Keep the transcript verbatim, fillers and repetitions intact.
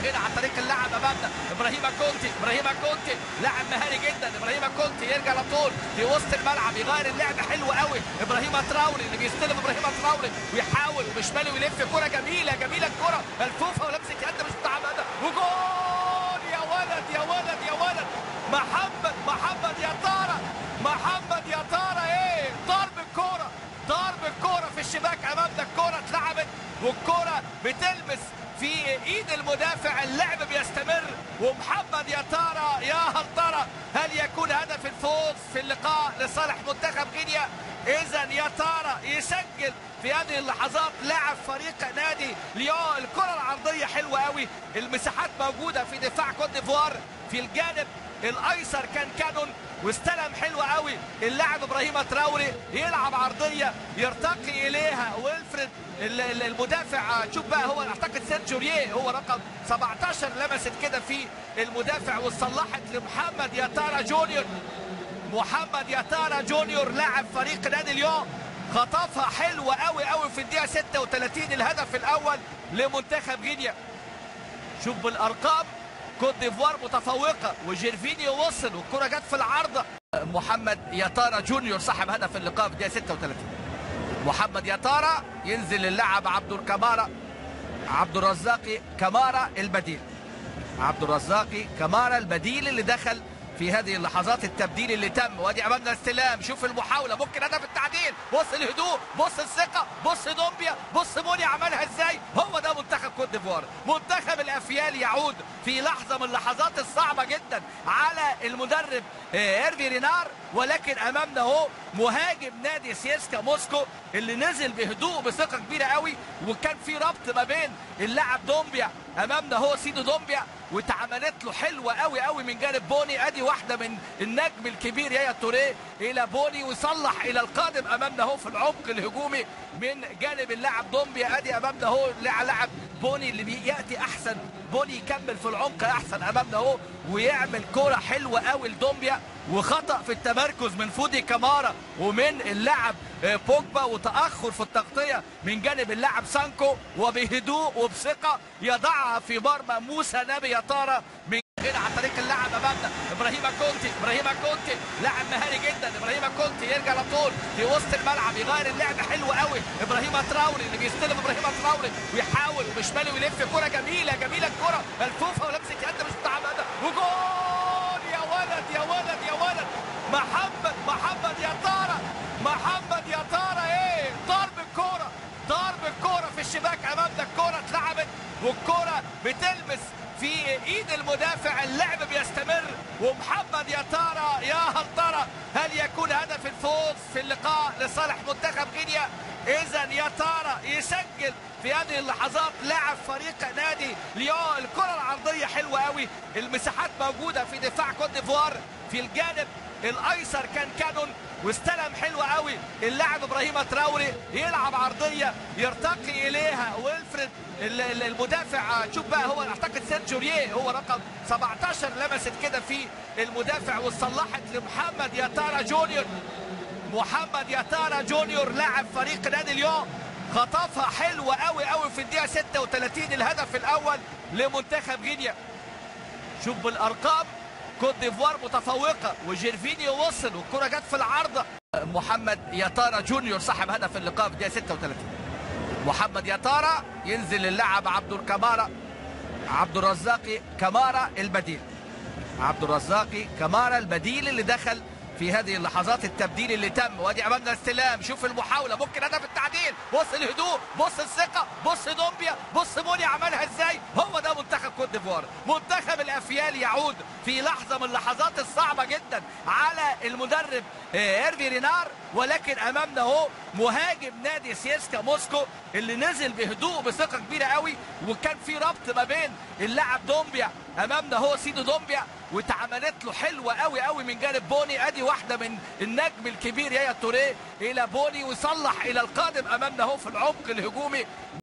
هنا عن طريق اللاعب امامنا ابراهيم كونتي. ابراهيم كونتي لاعب مهاري جدا. ابراهيم كونتي يرجع على طول في وسط الملعب يغير اللعب حلو قوي. ابراهيم تراوري اللي بيستلم ابراهيم تراوري ويحاول بشماله ويلف كره جميله جميله الكره ملفوفه ولمسه يد مش متعمده وجول. يا ولد يا ولد يا ولد محمد محمد يا ترى محمد يا ترى ايه ضرب الكوره ضرب الكوره في الشباك امامنا. الكوره اتلعبت والكوره بتلمس في ايد المدافع. اللعب بيستمر ومحمد يا ترى يا هل ترى هل يكون هدف الفوز في اللقاء لصالح منتخب غينيا؟ اذا يا ترى يسجل في هذه اللحظات لاعب فريق نادي ليون. الكره العرضيه حلوه قوي. المساحات موجوده في دفاع كوت ديفوار. في الجانب الايسر كان كانون واستلم حلو قوي اللاعب ابراهيم تراوري يلعب عرضيه يرتقي اليها ويلفريد المدافع. شوف بقى هو اعتقد سيرجيو ريه هو رقم سبعة عشر لمست كده في المدافع وصلحت لمحمد يا ترى جونيور. محمد يا ترى جونيور لاعب فريق نادي ليون خطفها حلوه قوي قوي في الدقيقه ستة وثلاثين الهدف الاول لمنتخب غينيا. شوف بالارقام كوت ديفوار متفوقه وجيرفينيو وصل والكره جت في العارضه. محمد يا ترى جونيور صاحب هدف اللقاء في الدقيقه ستة وثلاثين. محمد يا ترى ينزل اللاعب عبد الكمارة عبد الرزاق كمارة البديل. عبد الرزاق كمارة البديل اللي دخل في هذه اللحظات التبديل اللي تم. وادي امامنا استلام. شوف المحاوله ممكن هدف التعديل. بص الهدوء بص الثقه بص دومبيا بص موني عملها ازاي. هو ده منتخب كوت ديفوار. منتخب الافيال يعود في لحظه من اللحظات الصعبه جدا على المدرب هيرفي رينار. ولكن امامنا اهو مهاجم نادي سيسكا موسكو اللي نزل بهدوء بثقه كبيره قوي. وكان في ربط ما بين اللاعب دومبيا امامنا اهو سيدو دومبيا واتعملت له حلوه قوي قوي من جانب بوني. ادي واحده من النجم الكبير يايا توريه الى بوني ويصلح الى القادم امامنا اهو في العمق الهجومي من جانب اللاعب دومبيا. ادي امامنا اهو لاعب بوني اللي بياتي احسن. بوني يكمل في العمق احسن امامنا اهو ويعمل كوره حلوه قوي لدومبيا وخطا في التمركز من فودي كمارا ومن اللاعب بوجبا وتاخر في التغطيه من جانب اللاعب سانكو وبهدوء وبثقه يضعها في مرمى موسى نبي يا ترى من هنا عن طريق اللاعب امامنا ابراهيم كونتي. ابراهيم كونتي لاعب مهاري جدا. ابراهيم كونتي يرجع على طول في وسط الملعب يغير اللعب حلو قوي. ابراهيم تراوري اللي بيستلم ابراهيم تراوري ويحاول بشماله ويلف كره جميله جميله الكره ملفوفه ولمسه يد مش متعمده وجول. يا ولد يا ولد يا ولد محمد محمد يا ترى محمد يا ترى ايه ضرب الكوره ضرب الكوره في الشباك امامنا. الكوره اتلعبت والكوره بتلمس في ايد المدافع. اللعب بيستمر ومحمد يا ترى يا هل ترى هل يكون هدف الفوز في اللقاء لصالح منتخب غينيا؟ اذا يا ترى يسجل في هذه اللحظات لاعب فريق نادي ليون. الكره العرضيه حلوه قوي. المساحات موجوده في دفاع كوت ديفوار. في الجانب الايسر كان كانون واستلم حلو قوي اللاعب ابراهيم تراوري يلعب عرضيه يرتقي اليها ويلفريد المدافع. شوف بقى هو اعتقد سيرجيو ريه هو رقم سبعة عشر لمست كده في المدافع وصلحت لمحمد يا ترى جونيور. محمد يا ترى جونيور لاعب فريق نادي ليون خطفها حلوه قوي قوي في الدقيقه ستة وثلاثين الهدف الاول لمنتخب غينيا. شوف بالارقام كوت ديفوار متفوقه وجيرفينيو وصل والكره جت في العارضه. محمد يا ترى جونيور صاحب هدف اللقاء في الدقيقه ستة وثلاثين. محمد يا ترى ينزل اللاعب عبد الكمارة عبد الرزاق كمارة البديل. عبد الرزاق كمارة البديل اللي دخل في هذه اللحظات التبديل اللي تم. وادي امامنا استلام. شوف المحاوله ممكن هدف التعديل. بص الهدوء بص الثقه بص دومبيا بص موني عملها ازاي. هو ده منتخب كوت ديفوار. منتخب الافيال يعود في لحظه من اللحظات الصعبه جدا على المدرب هيرفي رينار. ولكن امامنا اهو مهاجم نادي سيسكا موسكو اللي نزل بهدوء بثقه كبيره قوي. وكان في ربط ما بين اللاعب دومبيا امامنا اهو سيدو دومبيا واتعملت له حلوه قوي قوي من جانب بوني. ادي واحده من النجم الكبير يايا توريه الى بوني ويصلح الى القادم امامنا اهو في العمق الهجومي